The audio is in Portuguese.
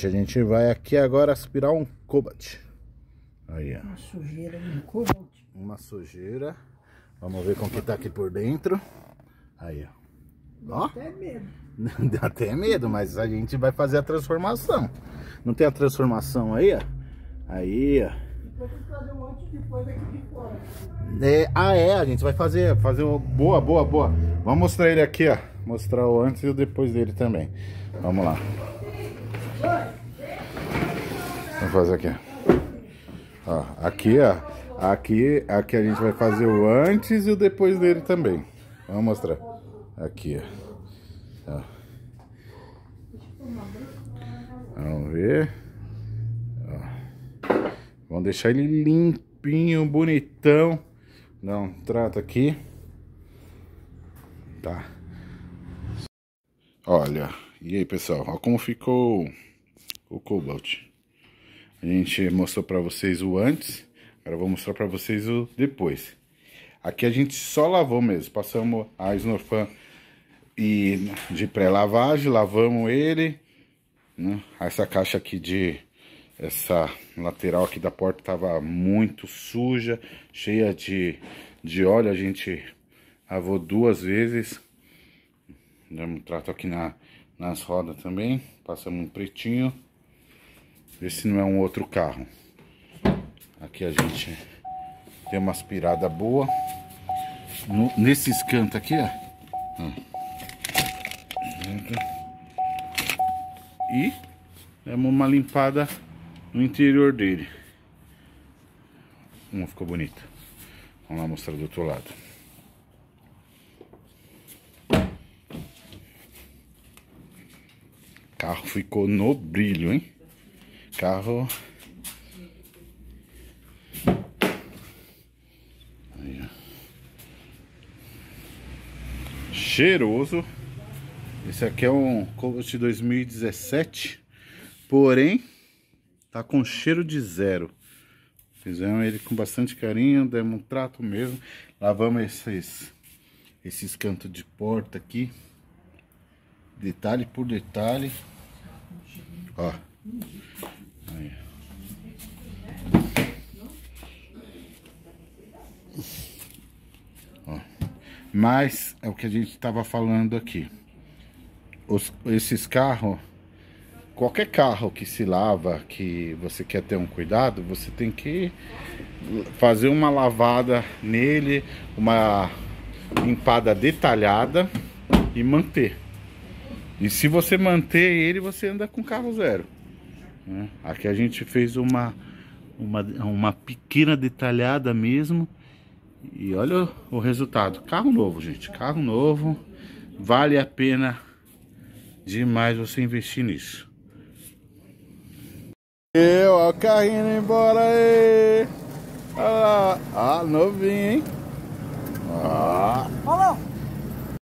gente, a gente vai aqui agora aspirar um Cobalt. Aí, ó. Uma sujeira de Cobalt. Uma sujeira. Vamos ver como que tá aqui por dentro. Aí, ó. Ó. Dá até medo. Dá até medo, mas a gente vai fazer a transformação. Não tem a transformação aí, ó? Aí, ó. Depois tem que fazer um antes e depois daqui de fora. A gente vai fazer uma... Boa. Vamos mostrar ele aqui, ó. Mostrar o antes e o depois dele também. Vamos lá. Vamos fazer aqui. Ó, aqui, ó. Aqui a gente vai fazer o antes e o depois dele também. Vamos mostrar. Aqui, ó. Vamos ver. Ó. Vamos deixar ele limpinho, bonitão. Dá um trato aqui. Tá. Olha. E aí, pessoal. Olha como ficou o Cobalt. A gente mostrou pra vocês o antes. Agora eu vou mostrar pra vocês o depois. Aqui a gente só lavou mesmo. Passamos a Snorfan e de pré-lavagem, lavamos ele, né? Essa caixa aqui essa lateral aqui da porta tava muito suja, cheia de óleo. A gente lavou 2 vezes. Damos um trato aqui nas rodas também. Passamos um pretinho. Ver se não é um outro carro. Aqui a gente tem uma aspirada boa. Nesses cantos aqui, ó. E demos uma limpada no interior dele. Como ficou bonito. Vamos lá mostrar do outro lado. O carro ficou no brilho, hein? Carro... Aí, ó. Cheiroso. Esse aqui é um Cobalt 2017, porém tá com cheiro de zero. Fizemos ele com bastante carinho, demos um trato mesmo. Lavamos esses cantos de porta aqui, detalhe por detalhe. Ó. Aí. Ó. Mas é o que a gente estava falando aqui. Esses carros, qualquer carro que se lava, que você quer ter um cuidado, você tem que fazer uma lavada nele, uma limpada detalhada e manter. E se você manter ele, você anda com carro zero, né? Aqui a gente fez uma pequena detalhada mesmo. E olha o resultado. Carro novo, gente. Carro novo. Vale a pena demais você investir nisso. Ó o carrinho indo embora aí. Olha lá. Ah, novinho, hein?